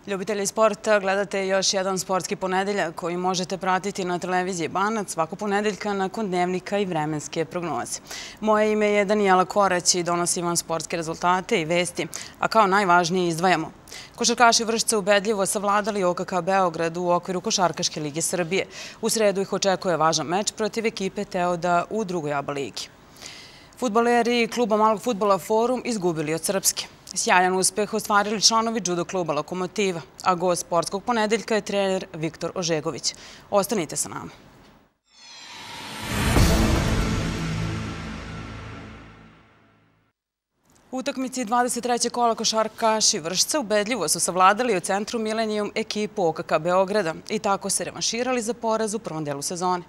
Ljubitelji sporta, gledate još jedan sportski ponedeljak koji možete pratiti na televiziji Banat svakog ponedeljka nakon dnevnika i vremenske prognoze. Moje ime je Danijela Korać i donosim vam sportske rezultate i vesti, a kao najvažnije izdvajamo. Košarkaši Vršca ubedljivo savladali OKK Beograd u okviru Košarkaške lige Srbije. U sredu ih očekuje važan meč protiv ekipe Teoda u drugoj ABA ligi. Fudbaleri kluba malog fudbala Forum izgubili od Srpske. Sjajan uspeh ostvarili članovi judo kluba Lokomotiva, a gost sportskog ponedeljka je trener Viktor Ožegović. Ostanite sa nama. U utakmici 23. kola košarkaši Vršca ubedljivo su savladali u centru Milenijum ekipu OKK Beograda i tako se revanširali za poraz u prvom delu sezone.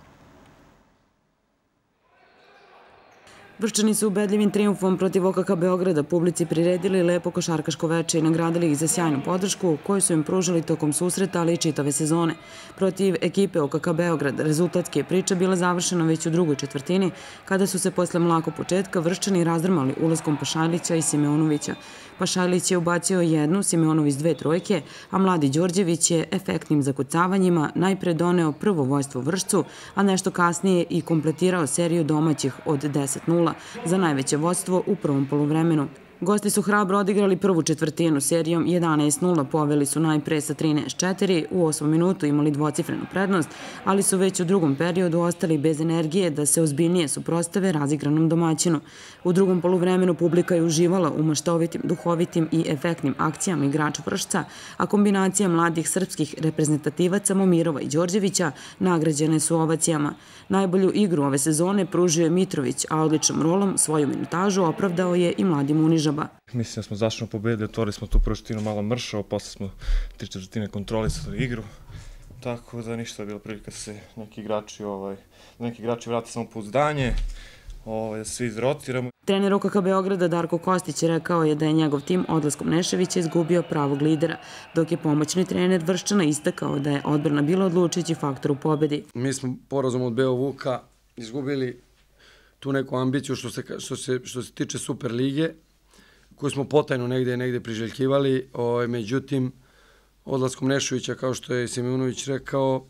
Vrščani su ubedljivim trijumfom protiv OKK Beograda publici priredili lepo košarkaško veče i nagradili ih za sjajnu podršku koju su im pružili tokom susreta, ali i čitave sezone. Protiv ekipe OKK Beograd rezultatski je priča bila završena već u drugoj četvrtini, kada su se posle mlakog početka Vrščani razdrmali ulaskom Pašajlića i Simeonovića. Pašajlić je ubacio jednu, Simeonović dve trojke, a mladi Đorđević je efektnim zakucavanjima najpre doneo prvo vojstvo Vršcu, a nešto kasnije i kompletirao seriju domaćih od 10-0 za najveće vodstvo u prvom poluvremenu. Gosti su hrabro odigrali prvu četvrtinu serijom 11-0, poveli su najpre sa 13-4, u 8. minutu imali dvocifrenu prednost, ali su već u drugom periodu ostali bez energije da se ozbiljnije suprotstave razigranom domaćinu. U drugom poluvremenu publika je uživala u maštovitim, duhovitim i efektnim akcijama igrača Vršca, a kombinacija mladih srpskih reprezentativaca Momirova i Đorđevića nagrađene su ovacijama. Najbolju igru ove sezone pružio je Mitrović, a odličnom rolom svoju minutažu opravdao je i mladi Munižaba. Mislim da smo zašto pobedili, otvorili smo tu prvu četvrtinu malo mršavo, posle smo 3/4 kontrolisali igru, tako da ništa je bila prilika da se neki igrači vrate samopouzdanje, da svi izrotiramo. Trener OKK Beograda Darko Kostić rekao je da je njegov tim odlaskom Neševića izgubio pravog lidera, dok je pomoćni trener Vrščana istakao da je odbrana bila odlučujući faktor u pobedi. Mi smo porazom od Beovuka izgubili tu neku ambiciju što se tiče Super lige, koju smo potajno negde priželjkivali, međutim, odlaskom Nešovića, kao što je Simeonović rekao,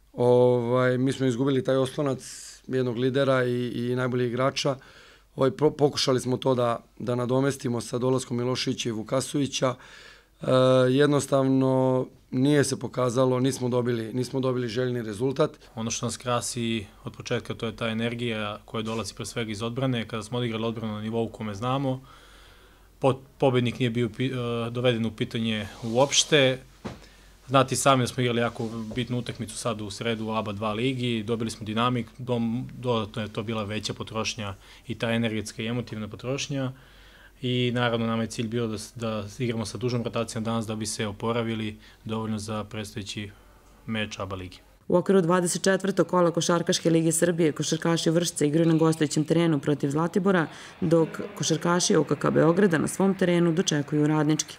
mi smo izgubili taj oslonac jednog lidera i najboljih igrača. Pokušali smo to da nadomestimo sa dolaskom Miloševića i Vukasovića. Jednostavno, nije se pokazalo, nismo dobili željeni rezultat. Ono što nas krasi od početka, to je ta energija koja dolazi pre svega iz odbrane. Kada smo odigrali odbranu na nivou kome znamo, pobednik nije bio doveden u pitanje uopšte. Znate i sami da smo igrali jako bitnu utakmicu sad u sredu u ABA 2 ligi, dobili smo dinamik, dodatno je to bila veća potrošnja i ta energetska i emotivna potrošnja. I naravno nama je cilj bio da igramo sa dužom rotacijom danas da bi se oporavili dovoljno za predstojeći meč ABA ligi. U okviru 24. kola Košarkaške lige Srbije košarkaši Vršca igraju na gostujućem terenu protiv Zlatibora, dok košarkaši OKK Beograda na svom terenu dočekuju Radnički.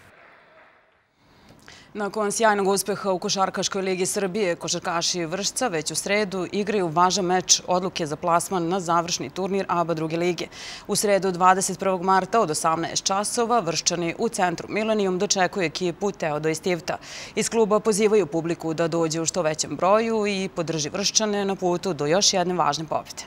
Nakon sjajnog uspeha u Košarkaškoj ligi Srbije, košarkaši Vršca već u sredu igraju važan meč odluke za plasman na završni turnir ABA druge lige. U sredu 21. marta od 18 časova Vrščani u centru Milenijum dočekuju ekipu Teoda iz Tivta. Iz kluba pozivaju publiku da dođe u što većem broju i podrži Vrščane na putu do još jedne važne pobjede.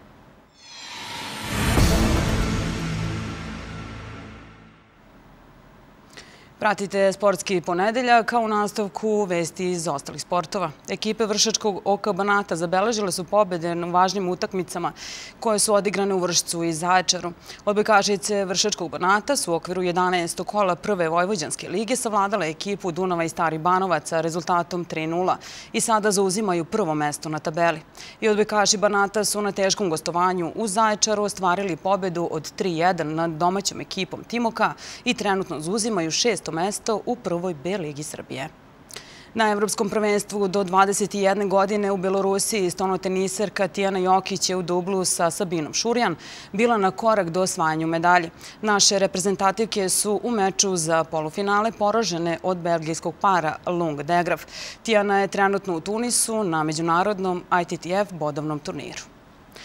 Pratite sportski ponedeljak, kao u nastavku vesti iz ostalih sportova. Ekipe Vršačkog OK Banata zabeležile su pobjede na važnim utakmicama koje su odigrane u Vršcu i Zaječaru. Odbojkašice Vršačkog Banata su u okviru 11. kola prve Vojvođanske lige savladale ekipu Dunava i Stari Banovaca rezultatom 3:0 i sada zauzimaju prvo mesto na tabeli. I odbojkaši Banata su na teškom gostovanju u Zaječaru ostvarili pobjedu od 3:1 nad domaćom ekipom Timoka i trenutno zauzimaju 6. mesto u prvoj B ligi Srbije. Na Evropskom prvenstvu do 21 godine u Belorusiji stonoteniserka Tijana Jokić je u dublu sa Sabinom Šurjan bila na korak do osvajanju medalje. Naše reprezentativke su u meču za polufinale poražene od belgijskog para Lung Degraf. Tijana je trenutno u Tunisu na međunarodnom ITTF bodovnom turniru.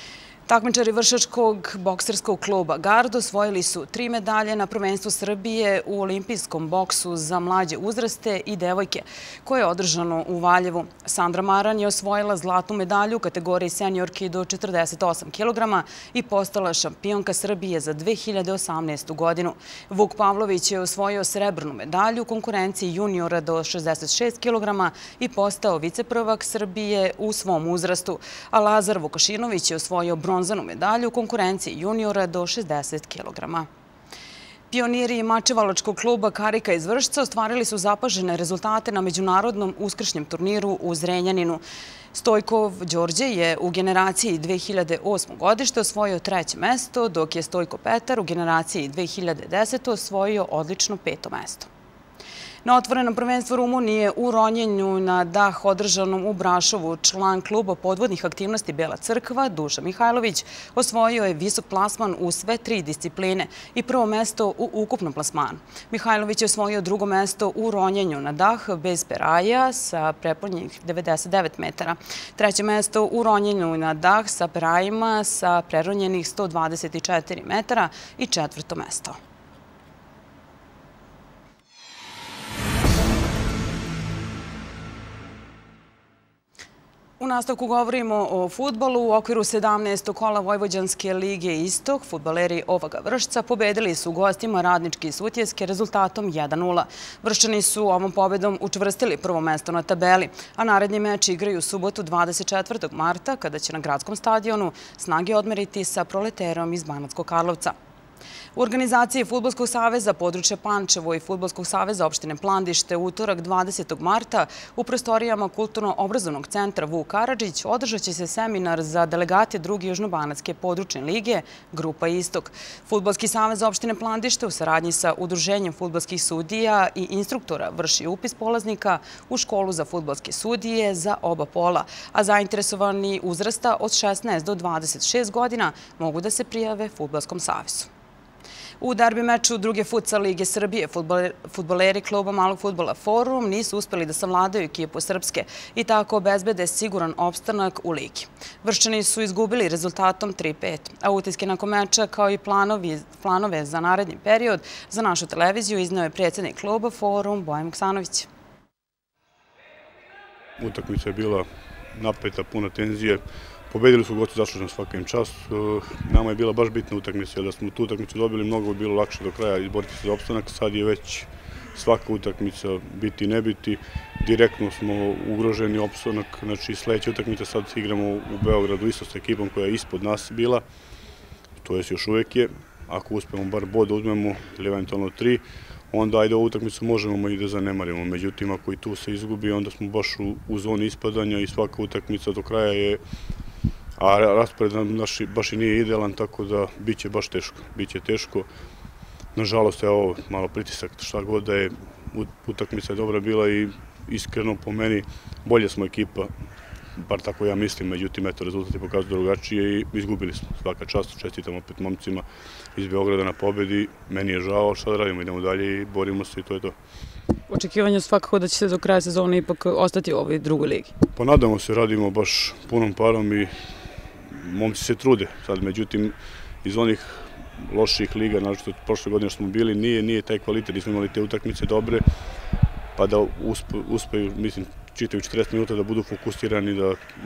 Takmičari Vršačkog bokserskog kluba Gard osvojili su 3 medalje na prvenstvu Srbije u olimpijskom boksu za mlađe uzraste i devojke, koje je održano u Valjevu. Sandra Maran je osvojila zlatnu medalju u kategoriji seniorki do 48 kg i postala šampionka Srbije za 2018. godinu. Vuk Pavlović je osvojio srebrnu medalju u konkurenciji juniora do 66 kg i postao viceprvak Srbije u svom uzrastu, a Lazar Vukašinović je osvojio bronzanu medalju u konkurenciji juniora do 60 kg. Pioniri mačevalačkog kluba Karika iz Vršca ostvarili su zapažene rezultate na međunarodnom uskršnjem turniru u Zrenjaninu. Stojkov Đorđe je u generaciji 2008. godište osvojio 3. mesto, dok je Stojko Petar u generaciji 2010. osvojio odlično 5. mesto. Na otvorenom prvenstvu Rumunije u ronjenju na dah održanom u Brašovu član kluba podvodnih aktivnosti Bela Crkva, Duša Mihajlović, osvojio je visok plasman u sve 3 discipline i prvo mesto u ukupnom plasmanu. Mihajlović je osvojio drugo mesto u ronjenju na dah bez peraja sa prepunjenih 99 metara. Treće mesto u ronjenju na dah sa perajima sa preronjenih 124 metara i četvrto mesto. U nastavku govorimo o fudbalu. U okviru 17. kola Vojvođanske lige Istok fudbaleri Ovoga Vršca pobedili su gostima Radnički iz Sutjeske rezultatom 1:0. Vrščani su ovom pobedom učvrstili prvo mesto na tabeli, a naredni meč igraju subotu 24. marta kada će na gradskom stadionu snage odmeriti sa Proleterom iz Banatskog Karlovca. U organizaciji Fudbalskog saveza područja Pančevo i Fudbalskog saveza opštine Plandište utorak 20. marta u prostorijama Kulturno-obrazovnog centra Vuk Karadžić održat će se seminar za delegate druge Južnobanatske područne lige Grupa Istok. Fudbalski savez opštine Plandište u saradnji sa Udruženjem fudbalskih sudija i instruktora vrši upis polaznika u školu za fudbalske sudije za oba pola, a zainteresovani uzrasta od 16 do 26 godina mogu da se prijave Fudbalskom savezu. U derbi meču druge futsal lige Srbije fudbaleri kluba malog fudbala Forum nisu uspeli da savladaju ekipu Srpske i tako obezbede siguran opstanak u ligi. Vrščani su izgubili rezultatom 3:5, a utiske nakon meča kao i planove za naredni period za našu televiziju izneo je predsjednik kluba Forum Bojan Muksanović. Utakmica je bila napeta, puna tenzije. Pobedili su gosti zasluženo svaka im čast. Nama je bila baš bitna utakmica, jer da smo tu utakmicu dobili, mnogo bi bilo lakše do kraja izboriti se za opstanak. Sad je već svaka utakmica biti i ne biti. Direktno smo ugroženi opstanak. Znači, sledeća utakmica sad igramo u Beogradu isto sa ekipom koja je ispod nas bila. To još uvek je. Ako uspemo bar bod da uzmemo ili eventualno 3, onda ajde ovu utakmicu možemo i da zanemarimo. Međutim, ako i tu se izgubi, onda smo baš u zoni ispadanja i svaka utakmica do kraja je, a raspored nam baš i nije idealan, tako da biće baš teško. Biće teško. Nažalost, evo, malo pritisak, šta god da je, utakmica je dobra bila i iskreno po meni bolje smo ekipa, bar tako ja mislim, međutim, eto, rezultati pokazuju drugačije i izgubili smo. Svaka čast, čestitam opet momcima iz Beograda na pobedi. Meni je žao, šta da radimo, idemo dalje i borimo se i to je to. Očekivanje su svakako da će se do kraja sezone ipak ostati u ovoj drugoj ligi. Pa nadamo se, radimo baš punom parom i momci se trude. Sad, međutim, iz onih loših liga, naravno prošle godine što smo bili, nije taj kvalitet, nismo imali te utakmice dobre, pa da uspeju, mislim, čitaju 40 minuta da budu fokusirani,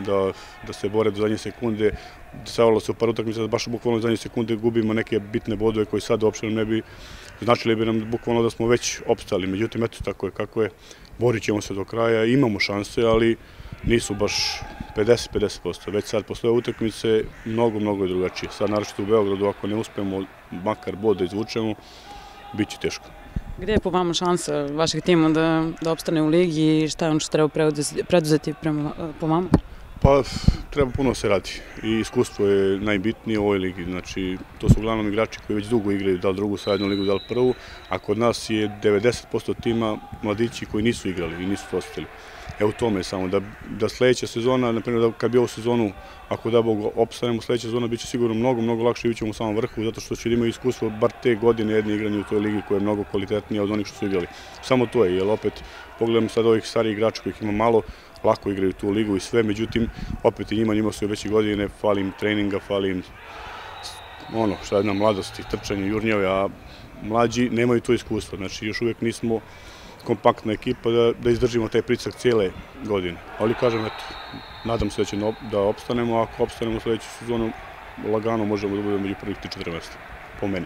da se bore do zadnje sekunde. Dešavalo se u par utakmica da baš bukvalno do zadnje sekunde gubimo neke bitne bodove koji sad uopšte ne bi značili bi nam bukvalno da smo već opstali. Međutim, eto, tako je kako je. Borit ćemo se do kraja, imamo šanse, ali nisu baš 50%. Već sad posle utakmice mnogo je drugačije. Sad naročito u Beogradu, ako ne uspemo makar bod da izvučemo, bit će teško. Gde je po vama šansa vašeg tima da opstane u ligi i šta je ono što treba preduzeti po vama? Pa treba puno se radi i iskustvo je najbitnije u ovoj ligi. Znači, to su uglavnom igrači koji već dugo igraju, da li drugu sadnu ligu, da li prvu, a kod nas je 90% tima mladići koji nisu igrali i nisu to ostali. Evo tome je samo, da sledeća sezona, na primjer kad bi ovu sezonu, ako da Bog opstanemo, sledeća sezona biće sigurno mnogo lakše i bićemo u samom vrhu, zato što će da imaju iskustvo bar te godine jedne igranje u toj ligi koja je mnogo kvalitetnija od onih što su igrali. Samo to je, jer opet pogledamo sad ovih starih igrača kojih ima malo, lako igraju tu ligu i sve, međutim, opet i njima su veće godine, fali im treninga, fali im mladosti, trčanje, jurnjave, a mlađi nemaju to iskustvo, znači još uvijek nismo kompaktna ekipa da izdržimo taj pritisak cijele godine. Ali kažem, eto, nadam se da opstanemo, a ako opstanemo u sljedeću sezonu, lagano možemo da budemo među prvih 3-4 mjesta, po meni.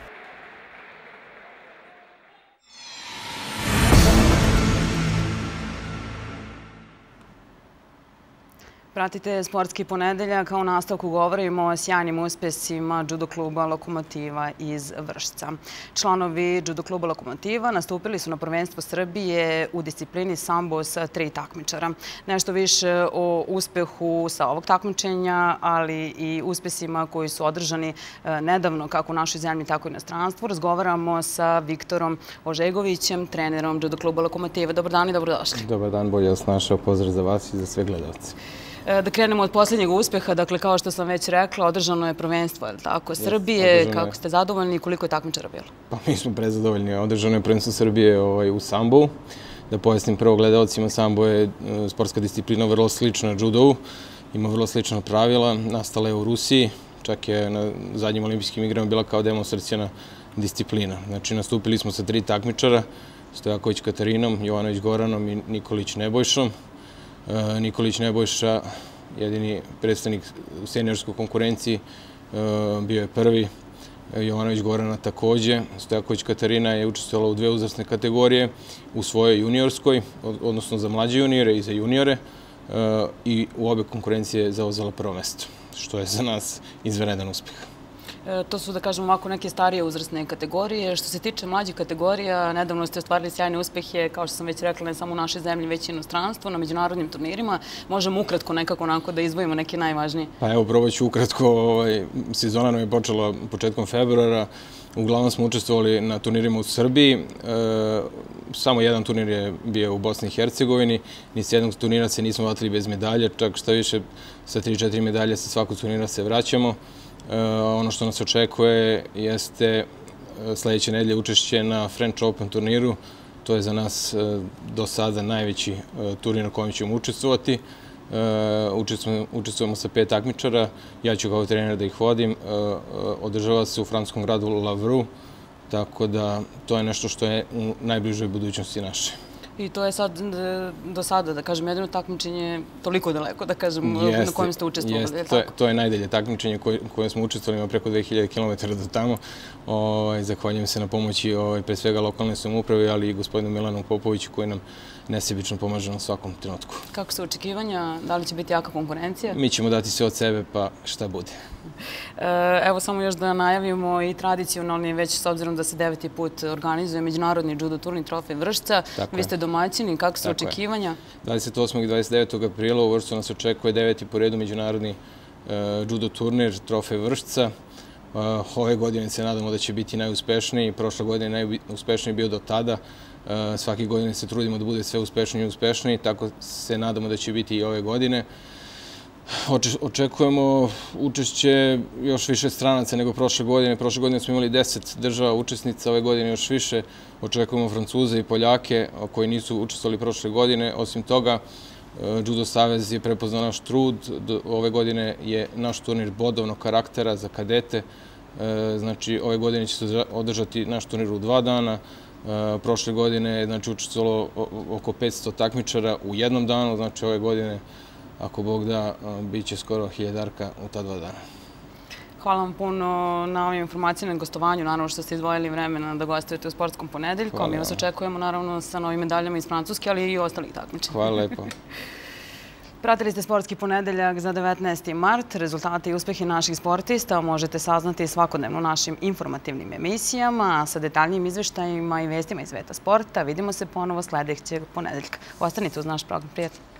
Pratite Sportski ponedeljak, a u nastavku govorimo o sjajnim uspesima judo kluba Lokomotiva iz Vršca. Članovi judo kluba Lokomotiva nastupili su na prvenstvu Srbije u disciplini sambo sa 3 takmičara. Nešto više o uspehu sa ovog takmičenja, ali i uspesima koji su održani nedavno kako u našoj zemlji, tako i u inostranstvu. Razgovaramo sa Viktorom Ožegovićem, trenerom judo kluba Lokomotiva. Dobar dan i dobrodošli. Dobar dan, bolje vas našao. Pozdrav za vas i za sve gledalce. Da krenemo od posljednjeg uspeha, dakle kao što sam već rekla, održano je prvenstvo, je li tako, Srbije, kako ste zadovoljni i koliko je takmičara bilo? Pa mi smo prezadovoljni, održano je prvenstvo Srbije u sambu. Da pojasnim prvo gledalcima, sambo je sportska disciplina vrlo slična judovu, ima vrlo slična pravila, nastala je u Rusiji, čak je na zadnjim olimpijskim igrama bila kao demonstracijna disciplina. Znači nastupili smo sa 3 takmičara, Stojaković Katarinom, Jovanović Goranom i Nikolić Nebojšom. Nikolić Nebojša, jedini predstavnik u seniorskoj konkurenciji, bio je prvi, Jovanović Gorana takođe, Stojaković Katarina je učestvovala u 2 uzrasne kategorije, u svojoj juniorskoj, odnosno za mlađe juniore i za juniore, i u obe konkurencije zauzela prvo mesto, što je za nas izvanredan uspeh. To su, da kažem ovako, neke starije uzrasne kategorije. Što se tiče mlađih kategorija, nedavno ste ostvarili sjajne uspehe, kao što sam već rekla, ne samo u našoj zemlji, već i inostranstvu, na međunarodnim turnirima. Možemo ukratko nekako onako da izdvojimo neke najvažnije? Pa evo, probat ću ukratko. Sezona nam je počela početkom februara. Uglavnom smo učestvovali na turnirima u Srbiji. Samo jedan turnir je bio u Bosni i Hercegovini. Ni s jednog turnira se nismo vratili bez medalje, čak šta više sa 3-4 medalje sa svakog turnira se vraćamo. Ono što nas očekuje jeste sljedeće nedelje učešće na French Open turniru. To je za nas do sada najveći turnir na kojem ćemo učestvovati. Učestvujemo sa 5 takmičara. Ja ću kao trener da ih vodim. Održava se u francuskom gradu Lavru, tako da to je nešto što je u najbližoj budućnosti naše. I to je sad, do sada, da kažem, jedino takmičenje toliko daleko, da kažem, na kojem ste učestvovali. To je najdalje takmičenje koje smo učestvovali, ima preko 2000 km do tamo. Zahvaljujem se na pomoći pre svega lokalne samouprave, ali i gospodinu Milanu Popoviću koji nam nesebično pomaže na svakom trenutku. Kako su očekivanja? Da li će biti jaka konkurencija? Mi ćemo dati sve od sebe, pa šta bude. Evo samo još da najavimo i tradicionalni, već s obzirom da se 9. put organizuje međunarodni judo turnir Trofej Vršca. Vi ste domaćini, kako su očekivanja? 28. i 29. aprila u Vršcu nas očekuje 9. po redu međunarodni judo turnir Trofej Vršca. Ove godine se nadamo da će biti najuspešniji, prošle godine najuspešniji bio do tada. Svake godine se trudimo da bude sve uspešniji i uspešniji, tako se nadamo da će biti i ove godine. Očekujemo učešće još više stranaca nego prošle godine. Prošle godine smo imali 10 država učesnica, ove godine još više. Očekujemo Francuze i Poljake koji nisu učestvovali prošle godine. Osim toga, Judo Savez je prepoznao naš trud. Ove godine je naš turnir bodovnog karaktera za kadete. Znači, ove godine će se održati naš turnir u 2 dana. Prošle godine je učestvovalo oko 500 takmičara u jednom danu. Znači, ove godine, ako Bog da, bit će skoro 1000 u ta 2 dana. Hvala vam puno na ovim informacijama i gostovanju, naravno što ste izdvojili vremena da gostujete u Sportskom ponedeljku. Mi vas očekujemo naravno sa novim medaljama iz Francuske, ali i ostalih takmičenja. Hvala lepo. Pratili ste Sportski ponedeljak za 19. mart. Rezultate i uspehe naših sportista možete saznati svakodnevno u našim informativnim emisijama, a sa detaljnijim izveštajima i vestima iz sveta sporta vidimo se ponovo sljedećeg ponedeljka. Ostanite uz naš program. Prijatno.